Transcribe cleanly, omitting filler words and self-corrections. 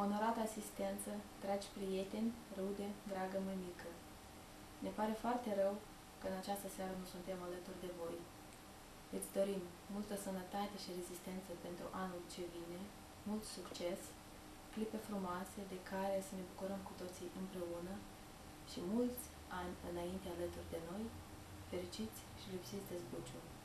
Onorată asistență, dragi prieteni, rude, dragă mămică, ne pare foarte rău că în această seară nu suntem alături de voi. Îți dorim multă sănătate și rezistență pentru anul ce vine, mult succes, clipe frumoase de care să ne bucurăm cu toții împreună și mulți ani înainte alături de noi, fericiți și lipsiți de zbuciu.